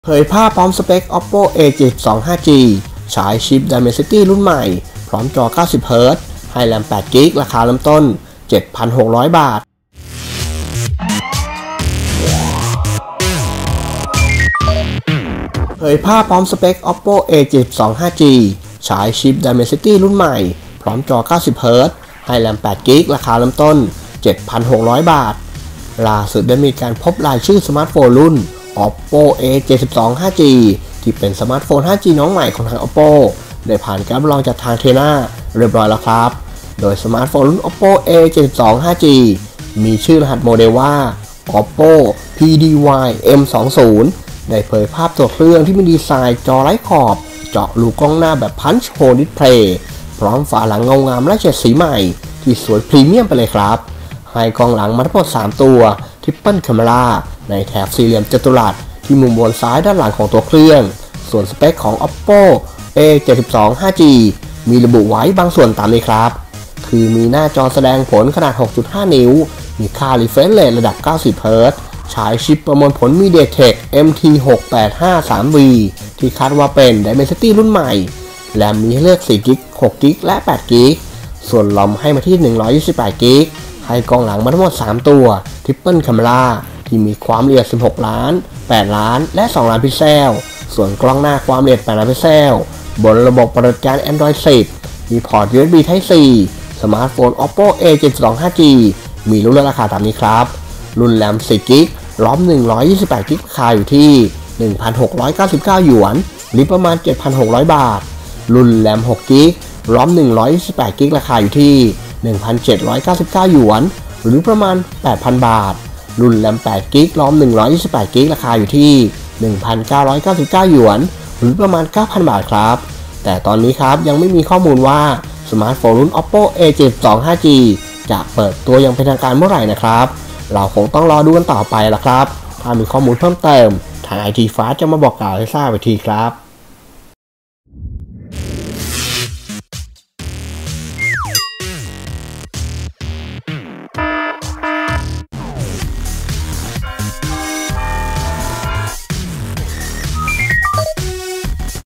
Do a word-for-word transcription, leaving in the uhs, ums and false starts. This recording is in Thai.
เผยภาพพร้อมสเปค Oppo เอ เจ็ดสิบสอง ห้าจี ฉายชิป Dimensity รุ่นใหม่พร้อมจอ เก้าสิบ เฮิร์ตซ์ ให้แรม แปด กิกะ ราคาเริ่มต้น เจ็ดพันหกร้อย บาท เผยภาพพร้อมสเปค Oppo เอ เจ็ดสิบสอง ห้าจี ฉายชิป Dimensity รุ่นใหม่พร้อมจอ เก้าสิบ เฮิร์ตซ์ ให้แรม แปด กิกะ ราคาเริ่มต้น เจ็ดพันหกร้อย บาท ล่าสุดได้มีการพบรายชื่อสมาร์ทโฟนรุ่น Oppo เอ เจ็ดสิบสอง ห้าจี ที่เป็นสมาร์ทโฟน ห้าจี น้องใหม่ของทาง Oppo ได้ผ่านการรับรองจากทางเทน่าเรียบร้อยแล้วครับ โดยสมาร์ทโฟนรุ่น Oppo เอ เจ็ดสิบสอง ห้าจี มีชื่อรหัสโมเดลว่า Oppo พี ดี วาย เอ็ม สองสิบ ได้เผยภาพตัวเครื่องที่มีดีไซน์จอไร้ขอบเจาะรูกล้องหน้าแบบ Punch Hole Display พร้อมฝาหลังเงางามและเฉดสีใหม่ที่สวยพรีเมียมไปเลยครับให้กล้องหลังมาทั้งหมดสามตัว Triple Camera ในแถบสี่เหลี่ยมจัตุรัสที่มุมบนซ้ายด้านหลังของตัวเครื่องส่วนสเปคของ Oppo เอ เจ็ดสิบสอง ห้าจี มีระบุไว้บางส่วนตามนี้ครับคือมีหน้าจอแสดงผลขนาด หกจุดห้า นิ้วมีค่า Refresh Rate ระดับ เก้าสิบ เฮิร์ตซ์ ฉายชิปประมวลผล MediaTek เอ็ม ที หกแปดห้าสาม วี ที่คาดว่าเป็น Dimensity รุ่นใหม่แรมมีให้เลือก สี่ กิกะ หก กิกะ และ แปด กิกะ ส่วนลอมให้มาที่ หนึ่งร้อยยี่สิบแปด กิกะ ให้กล้องหลังมาทั้งหมดสามตัว Triple Camera ที่มีความละเอียดสิบหกล้าน แปดล้านและสองล้านพิกเซลส่วนกล้องหน้าความละเอียดแปดล้านพิกเซลบนระบบปฏิบัติการ Android สิบ มีพอร์ต ยู เอส บี Type C สมาร์ทโฟน Oppo เอ เจ็ดสิบสอง ห้าจี มีรุ่นราคาตามนี้ครับรุ่นแรม สี่ กิกะ รอม หนึ่งร้อยยี่สิบแปด กิกะ ราคาอยู่ที่ หนึ่งพันหกร้อยเก้าสิบเก้า หยวนหรือประมาณ เจ็ดพันหกร้อย บาทรุ่นแรม หก กิกะ รอม หนึ่งร้อยยี่สิบแปด กิกะ ราคาอยู่ที่ หนึ่งพันเจ็ดร้อยเก้าสิบเก้า หยวนหรือประมาณ แปดพัน บาทรุ่นแรม แปด กิกะ รอม หนึ่งร้อยยี่สิบแปด กิกะ ราคาอยู่ที่ หนึ่งพันเก้าร้อยเก้าสิบเก้า หยวนหรือประมาณ เก้าพัน บาทครับแต่ตอนนี้ครับยังไม่มีข้อมูลว่าสมาร์ทโฟนรุ่น Oppo เอ เจ็ดสิบสอง ห้าจี จะเปิดตัวอย่างเป็นทางการเมื่อไหร่นะครับเราคงต้องรอดูกันต่อไปละครับถ้ามีข้อมูลเพิ่มเติมทาง ไอ ที Fast จะมาบอกกล่าวให้ทราบอีกทีครับ